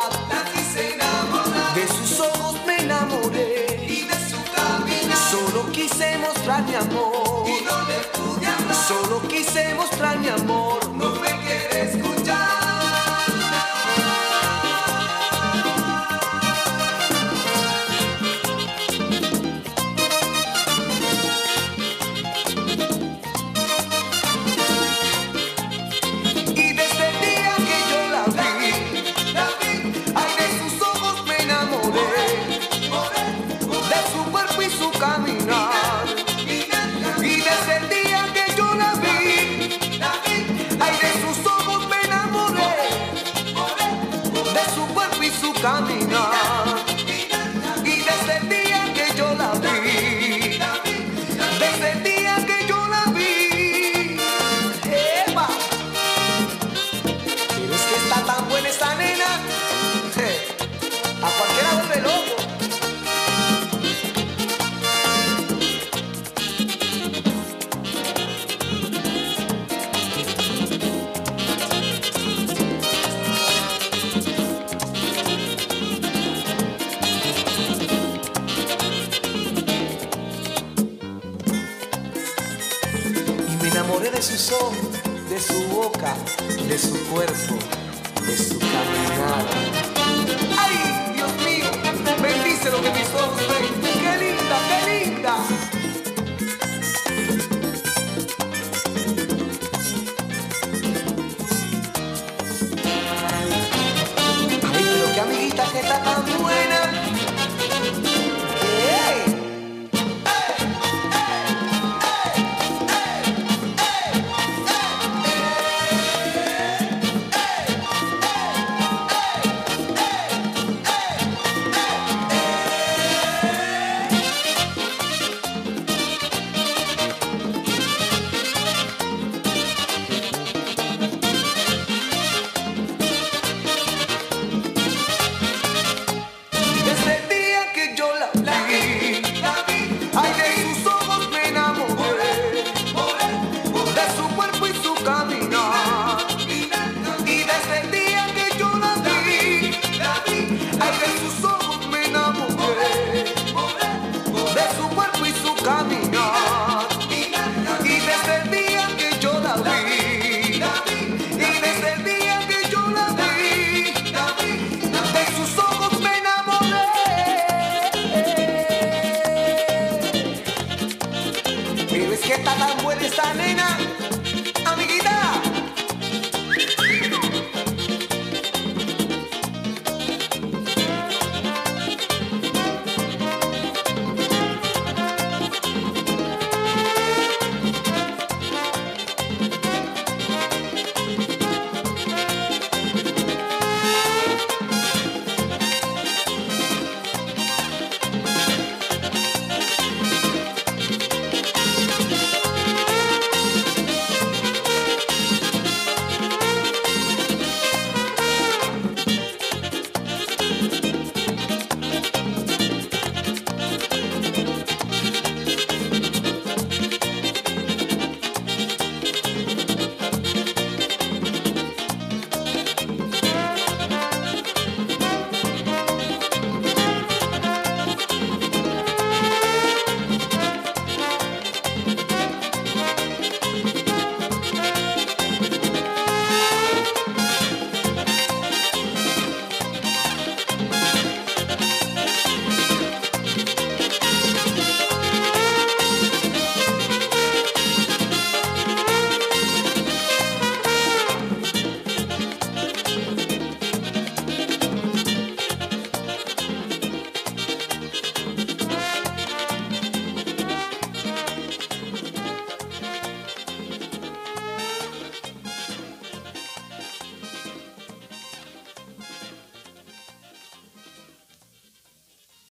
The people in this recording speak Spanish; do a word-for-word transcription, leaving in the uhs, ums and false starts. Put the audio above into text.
La quise enamorar. De sus ojos me enamoré Y de su caminar. Solo quise mostrar mi amor Y no le pude hablar. Solo quise mostrar mi amor. No me quiere escuchar. Y desde el día que yo la vi, ay, de sus ojos me enamoré, de su cuerpo y su caminar. Y desde el día que yo la vi, ay, de sus ojos me enamoré, de su cuerpo y su caminar. Y desde el día que yo la vi, desde el día que yo la vi, ¡epa! Pero es que está tan buena esta nena, a cualquiera vuelve loco. Y me enamoré de sus ojos, de su boca, de su cuerpo, de su caminar.